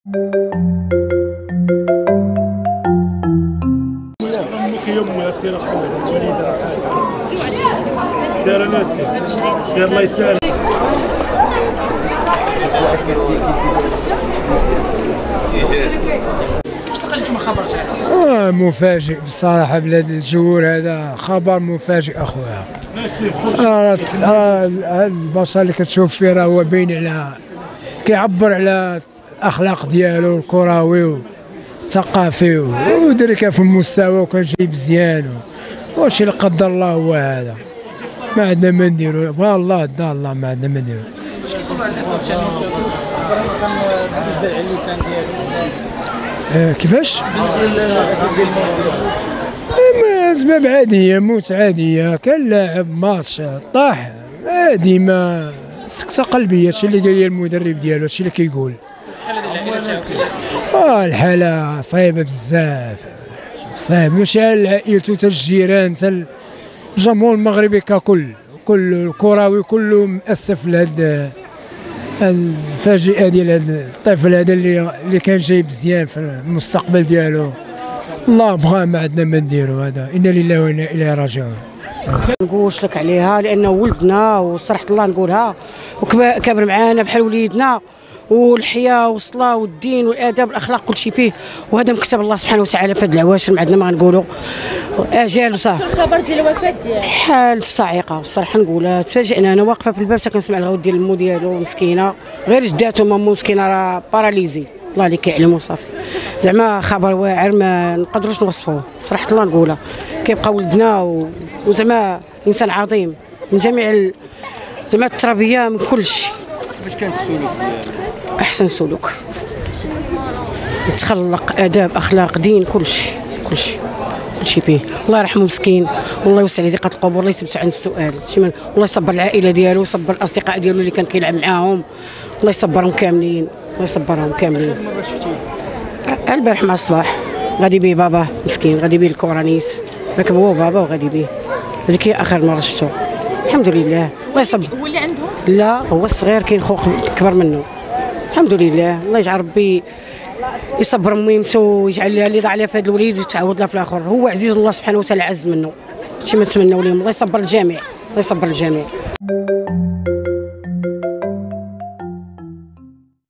سير انا سير الله يسهل. مفاجئ بصراحة بلاد الجور، هذا خبر مفاجئ اخويا. البصر اللي كتشوف فيه راه هو باين على كيعبر على الاخلاق ديالو الكروي والثقافي ودرك في المستوى وكان جاي مزيان. واش لا قدر الله هو هذا، ما عندنا ما نديرو، بغا الله دا الله، ما عندنا ما نديرو. كيفاش؟ أسباب عادية، موت عادية، كان لاعب ماتش طاح عادي، ما سكتة قلبية، هادشي اللي قال لي المدرب ديالو، هادشي اللي كيقول. الحالة صعيبة بزاف، صعيب ماشي على عائلته حتى الجيران حتى الجمهور المغربي ككل، كل الكروي كله مأسف لهاد الفاجئة ديال هذا الطفل هذا اللي كان جاي مزيان في المستقبل ديالو. الله بغى، ما عندنا ما نديرو، هذا إنا لله وإنا إليه راجعون. نقولش لك عليها لأنه ولدنا وصراحة الله نقولها، وكبر معانا بحال وليدنا، والحياة والصلاة والدين والآداب والأخلاق كل شيء فيه، وهذا مكتب الله سبحانه وتعالى في هذه العواشر، ما عندنا ما غنقولوا. أجال وصافي. الخبر ديال الوفاة ديالها حال الصاعقة الصراحة نقولها، تفاجئنا. أنا واقفة في الباب كنسمع الغوت ديال المو ديالو مسكينة، غير جداتو مامو مسكينة راه باراليزي، الله اللي كيعلم وصافي. زعما خبر واعر ما نقدروش نوصفوه، صراحة الله نقولها. كيبقى ولدنا وزعما إنسان عظيم من جميع زعما التربية من كل شيء. كيفاش كان السلوك ديالو؟ أحسن سلوك، تخلق آداب أخلاق دين كل شيء كل شيء كل شيء فيه. الله يرحمه مسكين، والله يوسع عليه ضيقة القبور، الله يثبت عن السؤال، والله يصبر العائلة ديالو، يصبر الأصدقاء ديالو اللي كان كيلعب معاهم، الله يصبرهم كاملين، الله يصبرهم كاملين. البارح مع الصباح غادي بيه باباه مسكين، غادي بيه الكورانيس، ركب هو بابا وغادي بيه، هذيك هي آخر مرة شفتو. الحمد لله، الله يصبر. هو اللي عندهم؟ لا هو الصغير، كاين خوك كبر منه. الحمد لله، الله يجعل ربي يصبر ميمته ويجعل لها اللي ضاع عليها في هذا الوليد وتعاود لها في الاخر. هو عزيز الله سبحانه وتعالى عز منه، شي ما نتمنوا لهم. الله يصبر الجميع، الله يصبر الجميع.